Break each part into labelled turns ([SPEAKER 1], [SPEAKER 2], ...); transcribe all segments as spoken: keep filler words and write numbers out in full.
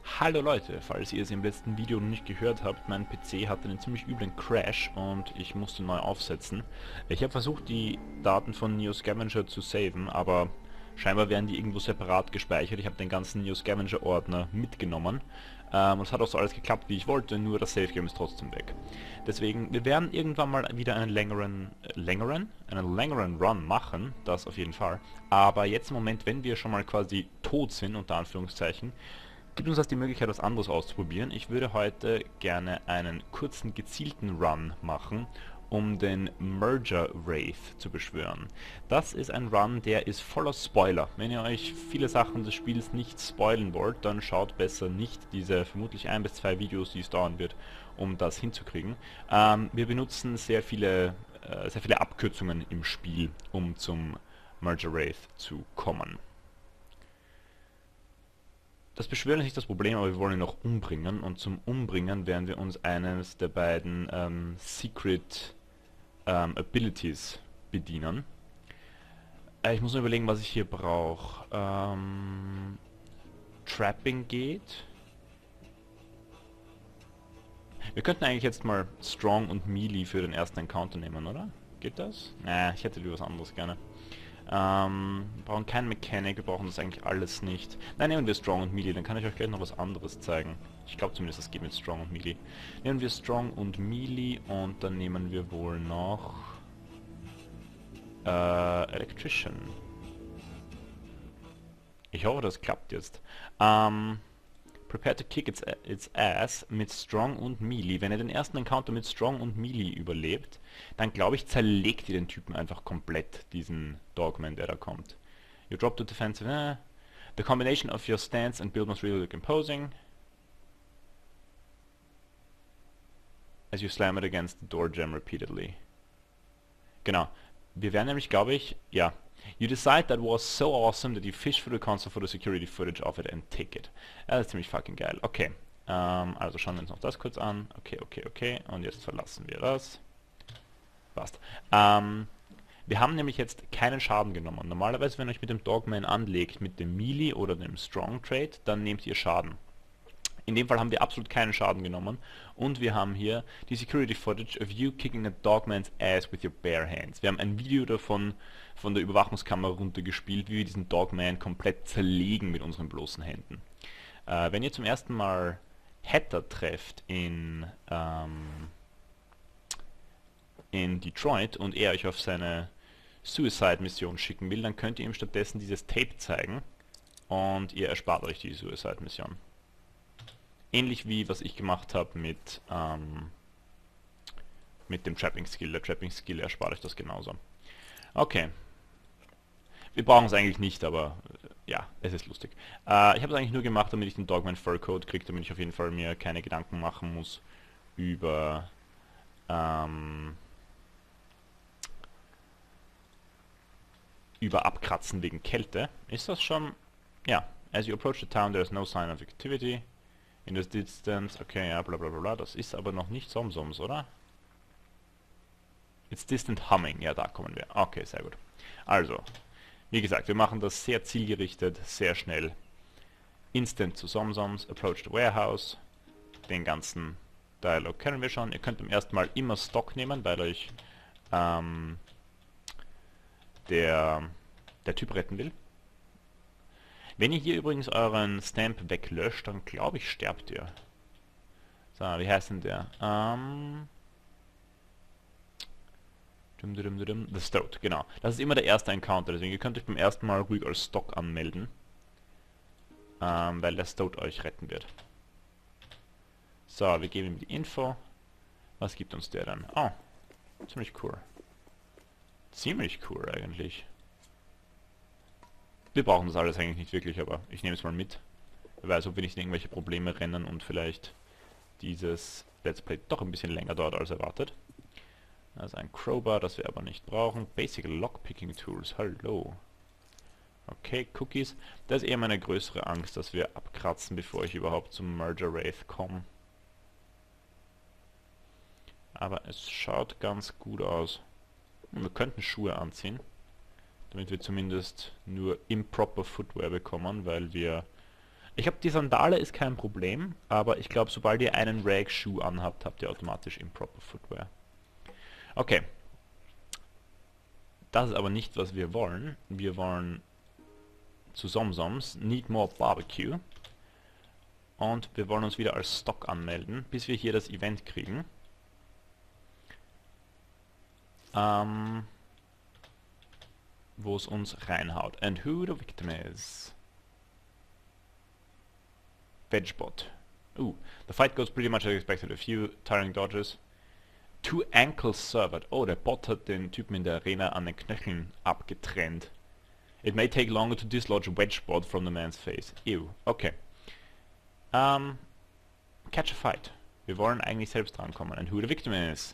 [SPEAKER 1] Hallo Leute, falls ihr es im letzten Video noch nicht gehört habt, mein P C hatte einen ziemlich üblen Crash und ich musste neu aufsetzen. Ich habe versucht, die Daten von NeoScavenger zu saven, aber scheinbar werden die irgendwo separat gespeichert. Ich habe den ganzen NeoScavenger-Ordner mitgenommen ähm, und es hat auch so alles geklappt, wie ich wollte, nur das Savegame ist trotzdem weg. Deswegen, wir werden irgendwann mal wieder einen längeren, äh, längeren, einen längeren Run machen, das auf jeden Fall. Aber jetzt im Moment, wenn wir schon mal quasi tot sind, unter Anführungszeichen, gibt uns das die Möglichkeit, was anderes auszuprobieren. Ich würde heute gerne einen kurzen, gezielten Run machen, um den Merger Wraith zu beschwören. Das ist ein Run, der ist voller Spoiler. Wenn ihr euch viele Sachen des Spiels nicht spoilen wollt, dann schaut besser nicht diese vermutlich ein bis zwei Videos, die es dauern wird, um das hinzukriegen. Ähm, wir benutzen sehr viele, äh, sehr viele Abkürzungen im Spiel, um zum Merger Wraith zu kommen. Das Beschwören ist nicht das Problem, aber wir wollen ihn noch umbringen und zum Umbringen werden wir uns eines der beiden ähm, Secret ähm, Abilities bedienen. Äh, ich muss nur überlegen, was ich hier brauche. Ähm, Trapping geht. Wir könnten eigentlich jetzt mal Strong und Melee für den ersten Encounter nehmen, oder? Geht das? Äh, ich hätte lieber was anderes gerne. Ähm, wir brauchen kein Mechanic, wir brauchen das eigentlich alles nicht. Nein, nehmen wir Strong und Melee, dann kann ich euch gleich noch was anderes zeigen. Ich glaube zumindest, das geht mit Strong und Melee. Nehmen wir Strong und Melee und dann nehmen wir wohl noch äh, Electrician. Ich hoffe, das klappt jetzt. Ähm, Prepare to kick its, its ass mit Strong und Melee. Wenn ihr den ersten Encounter mit Strong und Melee überlebt, dann glaube ich, zerlegt ihr den Typen einfach komplett, diesen Dogman, der da kommt. You drop to defensive. Eh. The combination of your stance and build must really look imposing. As you slam it against the door gem repeatedly. Genau. Wir werden nämlich, glaube ich, ja. You decide that was so awesome that you fish through the console for the security footage of it and take it. Ja, das ist ziemlich fucking geil. Okay. Ähm, also schauen wir uns noch das kurz an. Okay, okay, okay. Und jetzt verlassen wir das. Passt. Ähm, wir haben nämlich jetzt keinen Schaden genommen. Normalerweise, wenn ihr euch mit dem Dogman anlegt, mit dem Melee oder dem Strong Trade, dann nehmt ihr Schaden. In dem Fall haben wir absolut keinen Schaden genommen und wir haben hier die Security Footage of you kicking a dogman's ass with your bare hands. Wir haben ein Video davon von der Überwachungskamera runtergespielt, wie wir diesen Dogman komplett zerlegen mit unseren bloßen Händen. Äh, wenn ihr zum ersten Mal Hatter trefft in, ähm, in Detroit und er euch auf seine Suicide-Mission schicken will, dann könnt ihr ihm stattdessen dieses Tape zeigen und ihr erspart euch die Suicide-Mission. Ähnlich wie was ich gemacht habe mit, ähm, mit dem Trapping Skill. Der Trapping Skill erspart euch das genauso. Okay. Wir brauchen es eigentlich nicht, aber äh, ja, es ist lustig. Äh, ich habe es eigentlich nur gemacht, damit ich den Dogman Fur Code kriege, damit ich auf jeden Fall mir keine Gedanken machen muss über ähm, über Abkratzen wegen Kälte. Ist das schon? Ja. As you approach the town, there is no sign of activity. In the distance, okay, ja, bla bla bla bla. Das ist aber noch nicht Somsoms, oder? It's distant humming. Ja, da kommen wir. Okay, sehr gut. Also, wie gesagt, wir machen das sehr zielgerichtet, sehr schnell. Instant zu Somsoms, approach the warehouse. Den ganzen Dialog kennen wir schon. Ihr könnt beim ersten Mal immer Stock nehmen, weil euch ähm, der, der Typ retten will. Wenn ihr hier übrigens euren Stamp weglöscht, dann glaube ich, sterbt ihr. So, wie heißt denn der? Ähm... The Stoat, genau. Das ist immer der erste Encounter, deswegen ihr könnt euch beim ersten Mal ruhig als Stock anmelden. Ähm, weil der Stoat euch retten wird. So, wir geben ihm die Info. Was gibt uns der dann? Oh, ziemlich cool. Ziemlich cool eigentlich. Wir brauchen das alles eigentlich nicht wirklich, aber ich nehme es mal mit. Wer weiß, ob wir nicht in irgendwelche Probleme rennen und vielleicht dieses Let's Play doch ein bisschen länger dauert als erwartet. Also ein Crowbar, das wir aber nicht brauchen. Basic Lockpicking Tools, hallo. Okay, Cookies. Das ist eher meine größere Angst, dass wir abkratzen, bevor ich überhaupt zum Merger Wraith komme. Aber es schaut ganz gut aus. Wir könnten Schuhe anziehen, damit wir zumindest nur improper Footwear bekommen, weil wir Ich glaube, die Sandale ist kein Problem, aber ich glaube, sobald ihr einen Rag-Schuh anhabt, habt ihr automatisch Improper Footwear. Okay. Das ist aber nicht, was wir wollen. Wir wollen zu SomSoms, Need More Barbecue. Und wir wollen uns wieder als Stock anmelden, bis wir hier das Event kriegen. Ähm, wo es uns reinhaut. And who the victim is. Vegbot. Ooh, the fight goes pretty much as expected. A few tiring dodges. Two ankles severed. Oh, der Bot hat den Typen in der Arena an den Knöcheln abgetrennt. It may take longer to dislodge Vegbot from the man's face. Ew, okay. Um, catch a fight. Wir wollen eigentlich selbst drankommen. And who the victim is.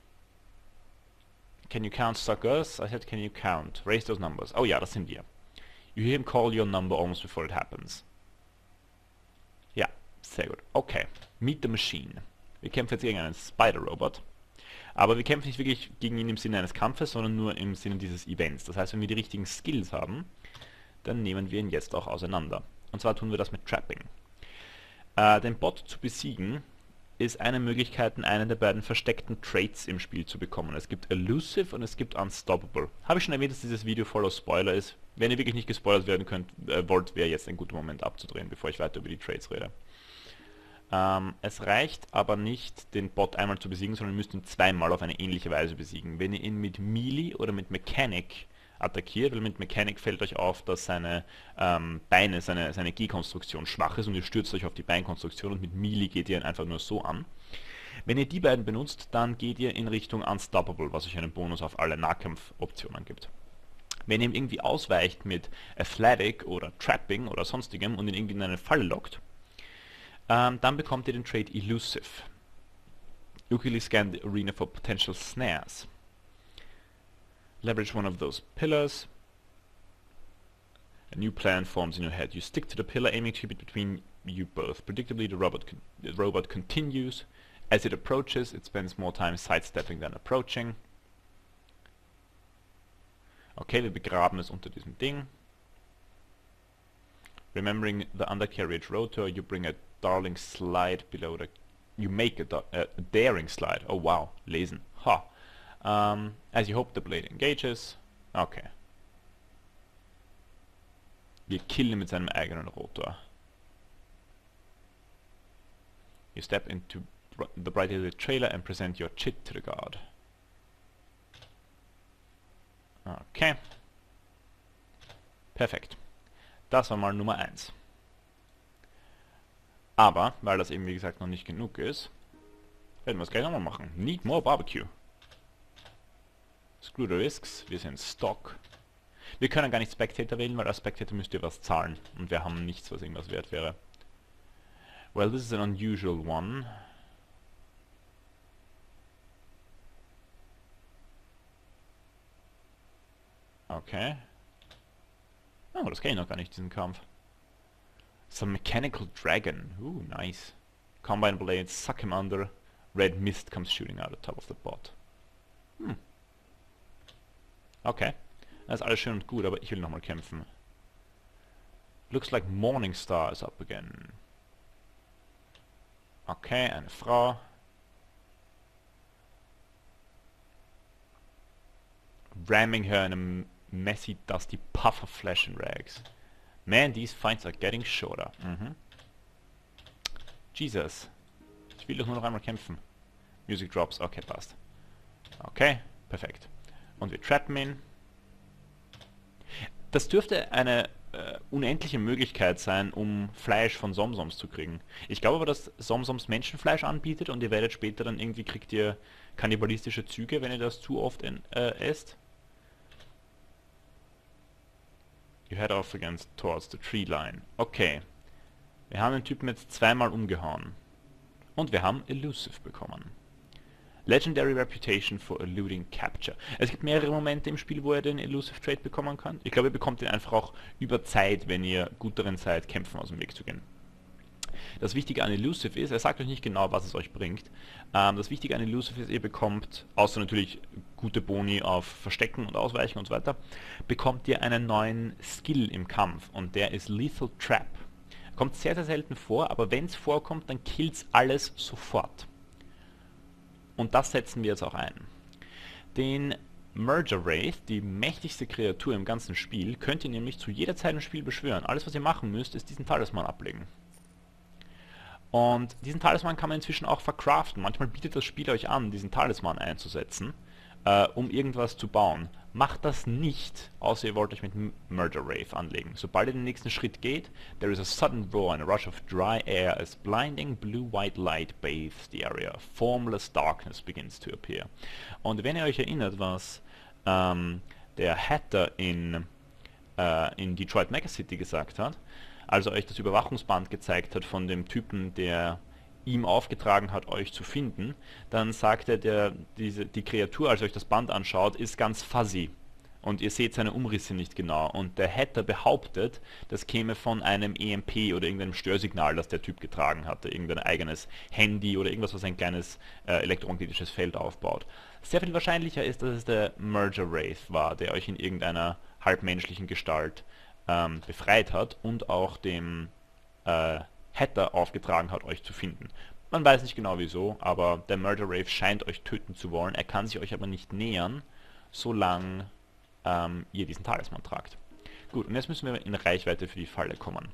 [SPEAKER 1] Can you count suckers? I said can you count. Raise those numbers. Oh ja, das sind wir. You hear him call your number almost before it happens. Ja, sehr gut. Okay. Meet the Machine. Wir kämpfen jetzt gegen einen Spider-Robot. Aber wir kämpfen nicht wirklich gegen ihn im Sinne eines Kampfes, sondern nur im Sinne dieses Events. Das heißt, wenn wir die richtigen Skills haben, dann nehmen wir ihn jetzt auch auseinander. Und zwar tun wir das mit Trapping. Äh, den Bot zu besiegen ist eine Möglichkeit, einen der beiden versteckten Traits im Spiel zu bekommen. Es gibt Elusive und es gibt Unstoppable. Habe ich schon erwähnt, dass dieses Video voller Spoiler ist. Wenn ihr wirklich nicht gespoilert werden könnt, äh, wollt, wäre jetzt ein guter Moment abzudrehen, bevor ich weiter über die Traits rede. Ähm, es reicht aber nicht, den Bot einmal zu besiegen, sondern ihr müsst ihn zweimal auf eine ähnliche Weise besiegen. Wenn ihr ihn mit Melee oder mit Mechanic attackiert, weil mit Mechanic fällt euch auf, dass seine ähm, Beine, seine, seine G-Konstruktion schwach ist und ihr stürzt euch auf die Beinkonstruktion und mit Melee geht ihr ihn einfach nur so an. Wenn ihr die beiden benutzt, dann geht ihr in Richtung Unstoppable, was euch einen Bonus auf alle Nahkampfoptionen gibt. Wenn ihr ihm irgendwie ausweicht mit Athletic oder Trapping oder sonstigem und ihn irgendwie in eine Falle lockt, ähm, dann bekommt ihr den Trait Elusive. You can scan the arena for potential snares. Leverage one of those pillars. A new plan forms in your head. You stick to the pillar, aiming to keep it between you both. Predictably, the robot, con the robot continues. As it approaches, it spends more time sidestepping than approaching. Okay, wir begraben es unter diesem Ding. Remembering the undercarriage rotor, you bring a darling slide below the... You make a, a daring slide. Oh wow, lesen. Ha. Um, as you hope, the blade engages. Okay. Wir killen mit seinem eigenen Rotor. You step into the brightly lit trailer and present your chit to the guard. Okay. Perfekt. Das war mal Nummer eins. Aber, weil das eben wie gesagt noch nicht genug ist, werden wir es gleich nochmal machen. Need more barbecue. Screw the risks, wir sind Stock. Wir können gar nicht Spectator wählen, weil als Spectator müsst ihr was zahlen. Und wir haben nichts, was irgendwas wert wäre. Well, this is an unusual one. Okay. Oh, das kenne ich noch gar nicht, diesen Kampf. Some mechanical dragon. Ooh, nice. Combine blades, suck him under. Red mist comes shooting out the top of the bot. Hm. Okay. Das ist alles schön und gut, aber ich will nochmal kämpfen. Looks like Morningstar is up again. Okay, eine Frau. Ramming her in a messy, dusty puff of flesh and rags. Man, these fights are getting shorter. Mhm. Jesus. Ich will doch nur noch einmal kämpfen. Music drops. Okay, passt. Okay, perfekt. Und wir trappen ihn. Das dürfte eine äh, unendliche Möglichkeit sein, um Fleisch von SomSoms zu kriegen. Ich glaube aber, dass SomSoms Menschenfleisch anbietet und ihr werdet später dann irgendwie, kriegt ihr kannibalistische Züge, wenn ihr das zu oft in, äh, esst. You head off against towards the tree line. Okay. Wir haben den Typen jetzt zweimal umgehauen. Und wir haben Elusive bekommen. Legendary Reputation for Eluding Capture. Es gibt mehrere Momente im Spiel, wo ihr den Elusive Trait bekommen kann. Ich glaube, ihr bekommt den einfach auch über Zeit, wenn ihr gut darin seid, Kämpfen aus dem Weg zu gehen. Das Wichtige an Elusive ist, er sagt euch nicht genau, was es euch bringt. Ähm, das Wichtige an Elusive ist, ihr bekommt, außer natürlich gute Boni auf Verstecken und Ausweichen und so weiter, bekommt ihr einen neuen Skill im Kampf und der ist Lethal Trap. Kommt sehr, sehr selten vor, aber wenn es vorkommt, dann killt's alles sofort. Und das setzen wir jetzt auch ein. Den Merger Wraith, die mächtigste Kreatur im ganzen Spiel, könnt ihr nämlich zu jeder Zeit im Spiel beschwören. Alles, was ihr machen müsst, ist diesen Talisman ablegen. Und diesen Talisman kann man inzwischen auch verkraften. Manchmal bietet das Spiel euch an, diesen Talisman einzusetzen, äh, um irgendwas zu bauen. Macht das nicht, außer ihr wollt euch mit Merger Wraith anlegen. Sobald ihr den nächsten Schritt geht, there is a sudden roar and a rush of dry air as blinding blue-white light bathes the area. Formless darkness begins to appear. Und wenn ihr euch erinnert, was ähm, der Hatter in, äh, in Detroit Megacity gesagt hat, als er euch das Überwachungsband gezeigt hat von dem Typen, der ihm aufgetragen hat, euch zu finden, dann sagt er, der, diese, die Kreatur, als ihr euch das Band anschaut, ist ganz fuzzy. Und ihr seht seine Umrisse nicht genau. Und der Hatter behauptet, das käme von einem E M P oder irgendeinem Störsignal, das der Typ getragen hatte. Irgendein eigenes Handy oder irgendwas, was ein kleines äh, elektromagnetisches Feld aufbaut. Sehr viel wahrscheinlicher ist, dass es der Merger Wraith war, der euch in irgendeiner halbmenschlichen Gestalt ähm, befreit hat und auch dem äh, Hatter aufgetragen hat, euch zu finden. Man weiß nicht genau wieso, aber der Merger Wraith scheint euch töten zu wollen. Er kann sich euch aber nicht nähern, solange ähm, ihr diesen Talisman tragt. Gut, und jetzt müssen wir in Reichweite für die Falle kommen.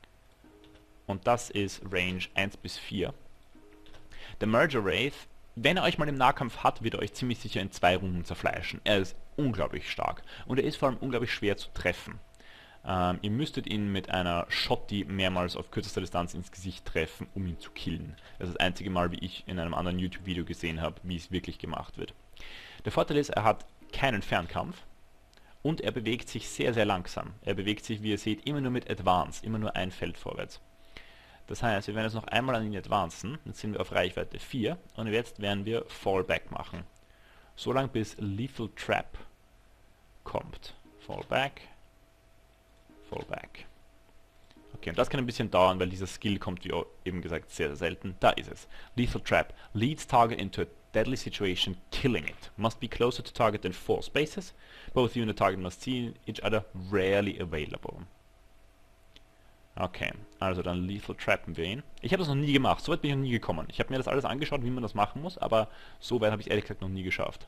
[SPEAKER 1] Und das ist Range eins bis vier. Der Merger Wraith, wenn er euch mal im Nahkampf hat, wird er euch ziemlich sicher in zwei Runden zerfleischen. Er ist unglaublich stark und er ist vor allem unglaublich schwer zu treffen. Ähm, ihr müsstet ihn mit einer Shotty mehrmals auf kürzester Distanz ins Gesicht treffen, um ihn zu killen. Das ist das einzige Mal, wie ich in einem anderen YouTube-Video gesehen habe, wie es wirklich gemacht wird. Der Vorteil ist, er hat keinen Fernkampf und er bewegt sich sehr, sehr langsam. Er bewegt sich, wie ihr seht, immer nur mit Advance, immer nur ein Feld vorwärts. Das heißt, wir werden jetzt noch einmal an ihn advancen, jetzt sind wir auf Reichweite vier und jetzt werden wir Fallback machen. So lange bis Lethal Trap kommt. Fallback. Fallback. Okay, und das kann ein bisschen dauern, weil dieser Skill kommt, wie eben gesagt, sehr, sehr selten. Da ist es. Lethal Trap. Leads target into a deadly situation, killing it. Must be closer to target than four spaces. Both you and the target must see each other, rarely available. Okay, also dann Lethal Trappen wir ihn. Ich habe das noch nie gemacht, so weit bin ich noch nie gekommen. Ich habe mir das alles angeschaut, wie man das machen muss, aber so weit habe ich es ehrlich gesagt noch nie geschafft.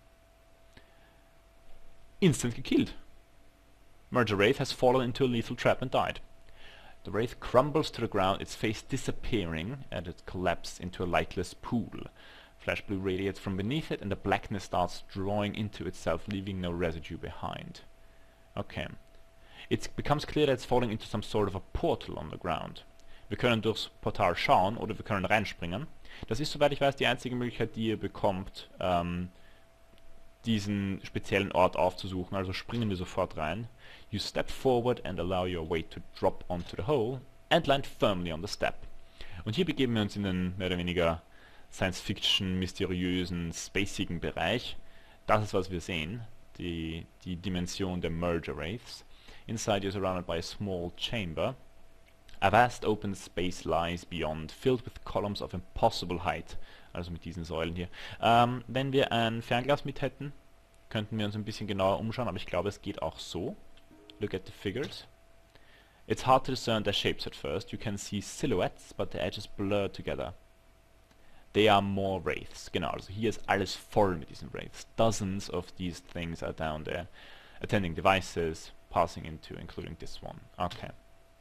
[SPEAKER 1] Instant gekillt. Merger Wraith has fallen into a lethal trap and died. The Wraith crumbles to the ground, its face disappearing, and it collapses into a lightless pool. Flash blue radiates from beneath it, and the blackness starts drawing into itself, leaving no residue behind. Okay. It becomes clear that it's falling into some sort of a portal on the ground. Wir können durchs Portal schauen, oder wir können reinspringen. Das ist, soweit ich weiß, die einzige Möglichkeit, die ihr bekommt, ähm, diesen speziellen Ort aufzusuchen, also springen wir sofort rein. You step forward and allow your weight to drop onto the hole and land firmly on the step. Und hier begeben wir uns in den mehr oder weniger Science-Fiction, mysteriösen, spacigen Bereich. Das ist, was wir sehen, die, die Dimension der Merger Wraiths. Inside you're surrounded by a small chamber. A vast open space lies beyond, filled with columns of impossible height. Also mit diesen Säulen hier. Ähm, wenn wir ein Fernglas mit hätten, könnten wir uns ein bisschen genauer umschauen, aber ich glaube, es geht auch so. Look at the figures. It's hard to discern their shapes at first. You can see silhouettes, but the edges blur together. They are more Wraiths. Genau, also hier ist alles voll mit diesen Wraiths. Dozens of these things are down there. Attending devices, passing into, including this one. Okay.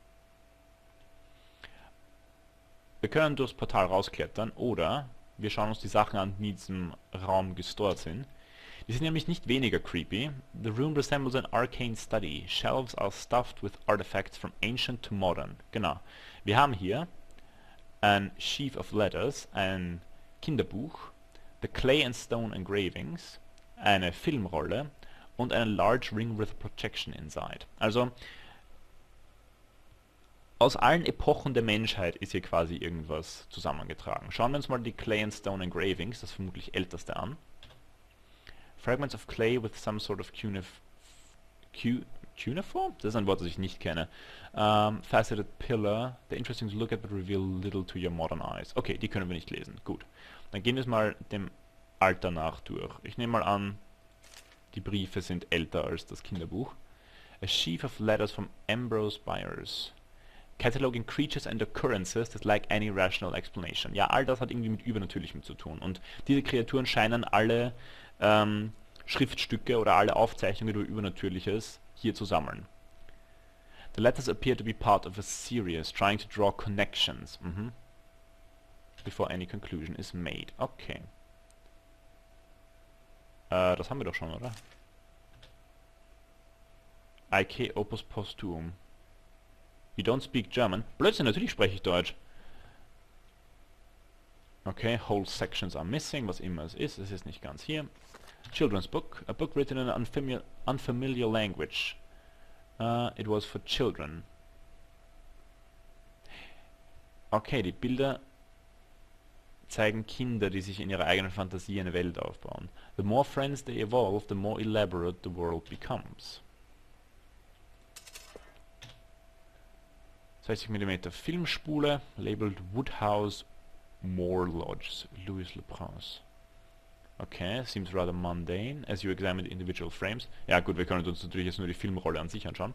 [SPEAKER 1] Wir können durchs Portal rausklettern oder wir schauen uns die Sachen an, die in diesem Raum gestort sind. Die sind nämlich nicht weniger creepy. The room resembles an arcane study. Shelves are stuffed with artifacts from ancient to modern. Genau. Wir haben hier ein Sheaf of Letters, ein Kinderbuch, the clay and stone engravings, eine Filmrolle und eine large ring with projection inside. Also aus allen Epochen der Menschheit ist hier quasi irgendwas zusammengetragen. Schauen wir uns mal die Clay and Stone Engravings, das vermutlich älteste, an. Fragments of clay with some sort of cunif cu cuneiform? Das ist ein Wort, das ich nicht kenne. Um, faceted pillar. They're interesting to look at but reveal little to your modern eyes. Okay, die können wir nicht lesen. Gut. Dann gehen wir es mal dem Alter nach durch. Ich nehme mal an, die Briefe sind älter als das Kinderbuch. A sheaf of letters from Ambrose Byers. Cataloging creatures and occurrences that lack any rational explanation. Ja, all das hat irgendwie mit Übernatürlichem zu tun. Und diese Kreaturen scheinen alle ähm, Schriftstücke oder alle Aufzeichnungen über Übernatürliches hier zu sammeln. The letters appear to be part of a series, trying to draw connections. Mhm. Before any conclusion is made. Okay. Äh, das haben wir doch schon, oder? I K Opus Posthum. You don't speak German? Blödsinn, natürlich spreche ich Deutsch. Okay, whole sections are missing, was immer es ist. Es ist nicht ganz hier. Children's book. A book written in an unfamiliar, unfamiliar language. Uh, it was for children. Okay, die Bilder zeigen Kinder, die sich in ihrer eigenen Fantasie eine Welt aufbauen. The more friends they evolve, the more elaborate the world becomes. sechzig Millimeter Filmspule, labeled Woodhouse Moor Lodge, Louis Le Prince. Okay, seems rather mundane, as you examine the individual frames. Ja gut, wir können uns natürlich jetzt nur die Filmrolle an sich anschauen.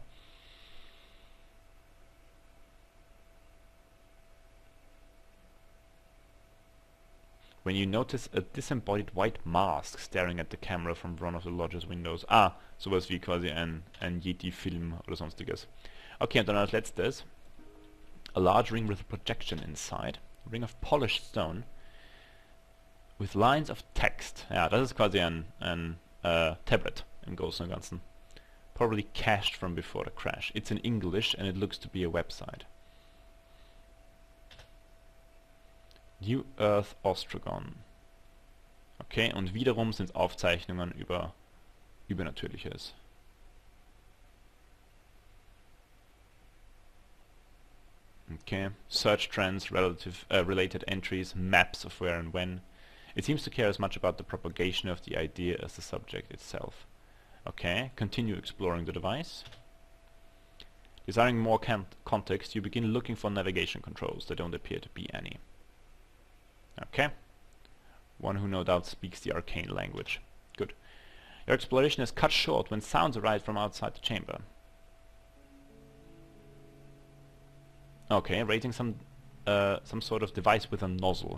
[SPEAKER 1] When you notice a disembodied white mask staring at the camera from one of the lodge's windows. Ah, sowas wie quasi ein, ein Yeti-Film oder sonstiges. Okay, und dann als letztes. A large ring with a projection inside. A ring of polished stone. With lines of text. Ja, das ist quasi ein, ein äh, Tablet im Großen und Ganzen. Probably cached from before the crash. It's in English and it looks to be a website. New Earth Ostrogon. Okay, und wiederum sind es Aufzeichnungen über Übernatürliches. Okay, search trends, relative, uh, related entries, maps of where and when. It seems to care as much about the propagation of the idea as the subject itself. Okay, continue exploring the device. Desiring more context, you begin looking for navigation controls. There don't appear to be any. Okay. One who no doubt speaks the arcane language. Good. Your exploration is cut short when sounds arise from outside the chamber. Okay, rating some uh, some sort of device with a nozzle.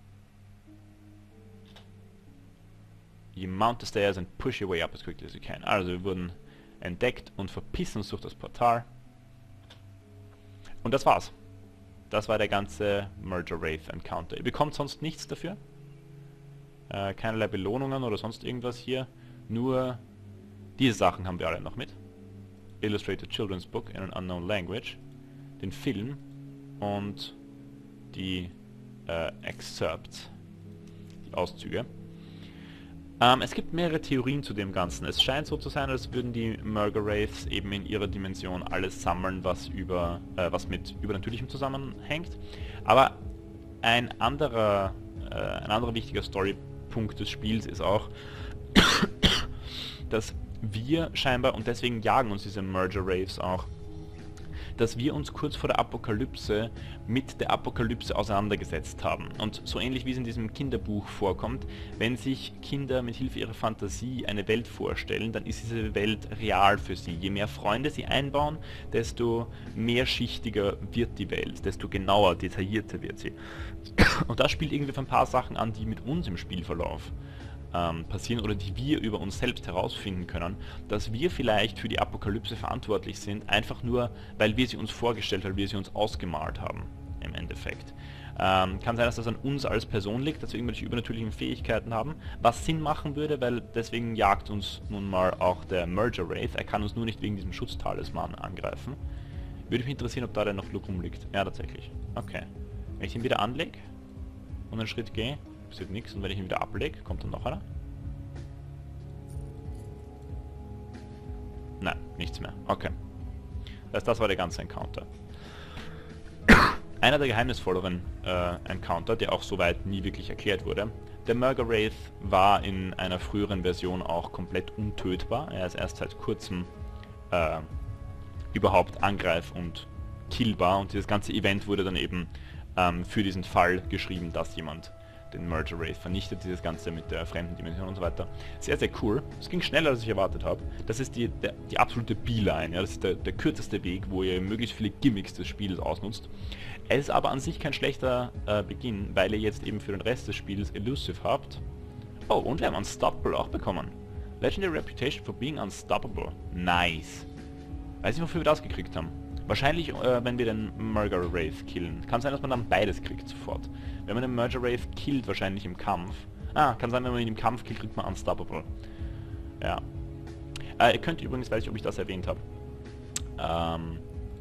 [SPEAKER 1] You mount the stairs and push your way up as quickly as you can. Also wir wurden entdeckt und verpissen uns durch das Portal. Und das war's. Das war der ganze Merger Wraith Encounter. Ihr bekommt sonst nichts dafür. Äh, keinerlei Belohnungen oder sonst irgendwas hier. Nur diese Sachen haben wir alle noch mit. Illustrated Children's Book in an Unknown Language. Den Film und die äh, Excerpts, die Auszüge. Ähm, es gibt mehrere Theorien zu dem Ganzen. Es scheint so zu sein, als würden die Merger Wraiths eben in ihrer Dimension alles sammeln, was über äh, was mit Übernatürlichem zusammenhängt. Aber ein anderer, äh, ein anderer wichtiger Storypunkt des Spiels ist auch, dass wir scheinbar, und deswegen jagen uns diese Merger Wraiths auch, dass wir uns kurz vor der Apokalypse mit der Apokalypse auseinandergesetzt haben. Und so ähnlich wie es in diesem Kinderbuch vorkommt, wenn sich Kinder mit Hilfe ihrer Fantasie eine Welt vorstellen, dann ist diese Welt real für sie. Je mehr Freunde sie einbauen, desto mehrschichtiger wird die Welt, desto genauer, detaillierter wird sie. Und das spielt irgendwie auf ein paar Sachen an, die mit uns im Spielverlauf Ähm, passieren oder die wir über uns selbst herausfinden können, dass wir vielleicht für die Apokalypse verantwortlich sind, einfach nur, weil wir sie uns vorgestellt, weil wir sie uns ausgemalt haben, im Endeffekt. Ähm, kann sein, dass das an uns als Person liegt, dass wir irgendwelche übernatürlichen Fähigkeiten haben, was Sinn machen würde, weil deswegen jagt uns nun mal auch der Merger Wraith, er kann uns nur nicht wegen diesem Schutztalisman angreifen. Würde mich interessieren, ob da der noch rumliegt. Ja, tatsächlich. Okay. Wenn ich ihn wieder anlege und einen Schritt gehe, passiert nichts, und wenn ich ihn wieder ablege, kommt dann noch einer? Nein, nichts mehr. Okay. Das heißt, das war der ganze Encounter. Einer der geheimnisvolleren äh, Encounter, der auch soweit nie wirklich erklärt wurde. Der Merger Wraith war in einer früheren Version auch komplett untötbar. Er ist erst seit kurzem äh, überhaupt angreif- und killbar, und dieses ganze Event wurde dann eben ähm, für diesen Fall geschrieben, dass jemand den Merger Wraith vernichtet, dieses Ganze mit der fremden Dimension und so weiter. Sehr, sehr cool. Es ging schneller, als ich erwartet habe. Das ist die, der, die absolute Beeline, ja, das ist der, der kürzeste Weg, wo ihr möglichst viele Gimmicks des Spiels ausnutzt. Es ist aber an sich kein schlechter äh, Beginn, weil ihr jetzt eben für den Rest des Spiels Elusive habt. Oh, und wir haben Unstoppable auch bekommen. Legendary Reputation for being unstoppable. Nice. Weiß nicht, wofür wir das gekriegt haben. Wahrscheinlich, äh, wenn wir den Merger Wraith killen. Kann sein, dass man dann beides kriegt sofort. Wenn man den Merger Wraith killt, wahrscheinlich im Kampf. Ah, kann sein, wenn man ihn im Kampf killt, kriegt man Unstoppable. Ja. Äh, ihr könnt übrigens, weiß ich, ob ich das erwähnt habe. Ähm...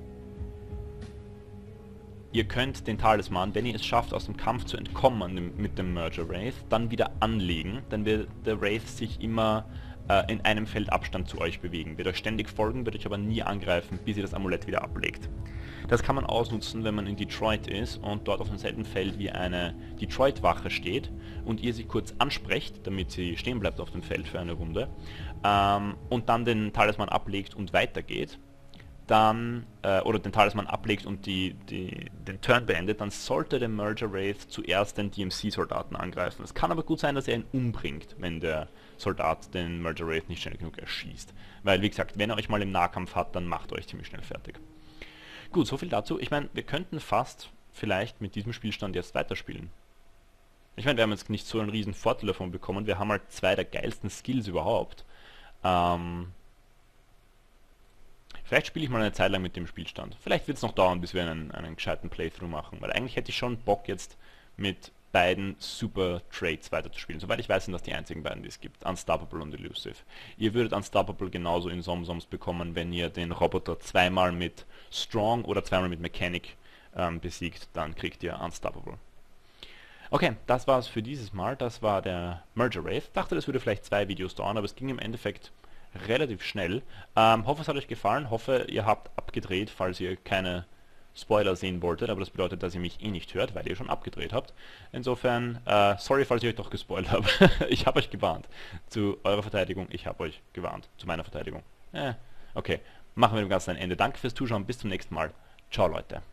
[SPEAKER 1] Ihr könnt den Talisman, wenn ihr es schafft, aus dem Kampf zu entkommen mit dem Merger Wraith, dann wieder anlegen, dann wird der Wraith sich immer äh, in einem Feld Abstand zu euch bewegen, wird euch ständig folgen, wird euch aber nie angreifen, bis ihr das Amulett wieder ablegt. Das kann man ausnutzen, wenn man in Detroit ist und dort auf demselben Feld wie eine Detroit-Wache steht und ihr sie kurz ansprecht, damit sie stehen bleibt auf dem Feld für eine Runde, ähm, und dann den Talisman ablegt und weitergeht. Dann, äh, oder den Talisman ablegt und die, die, den Turn beendet, dann sollte der Merger Wraith zuerst den D M C-Soldaten angreifen. Es kann aber gut sein, dass er ihn umbringt, wenn der Soldat den Merger Wraith nicht schnell genug erschießt. Weil, wie gesagt, wenn er euch mal im Nahkampf hat, dann macht er euch ziemlich schnell fertig. Gut, soviel dazu. Ich meine, wir könnten fast vielleicht mit diesem Spielstand jetzt weiterspielen. Ich meine, wir haben jetzt nicht so einen riesen Vorteil davon bekommen. Wir haben halt zwei der geilsten Skills überhaupt. Ähm... Vielleicht spiele ich mal eine Zeit lang mit dem Spielstand. Vielleicht wird es noch dauern, bis wir einen, einen gescheiten Playthrough machen, weil eigentlich hätte ich schon Bock jetzt mit beiden Super Traits weiterzuspielen. Soweit ich weiß, sind das die einzigen beiden, die es gibt. Unstoppable und Elusive. Ihr würdet Unstoppable genauso in SomSoms bekommen, wenn ihr den Roboter zweimal mit Strong oder zweimal mit Mechanic ähm, besiegt, dann kriegt ihr Unstoppable. Okay, das war's für dieses Mal. Das war der Merger Wraith. Dachte, das würde vielleicht zwei Videos dauern, aber es ging im Endeffekt relativ schnell. Ähm, hoffe, es hat euch gefallen. Hoffe, ihr habt abgedreht, falls ihr keine Spoiler sehen wolltet. Aber das bedeutet, dass ihr mich eh nicht hört, weil ihr schon abgedreht habt. Insofern, äh, sorry, falls ich euch doch gespoilt habe. Ich habe euch gewarnt. Zu eurer Verteidigung, ich habe euch gewarnt. Zu meiner Verteidigung. Äh, okay, machen wir dem Ganzen ein Ende. Danke fürs Zuschauen. Bis zum nächsten Mal. Ciao, Leute.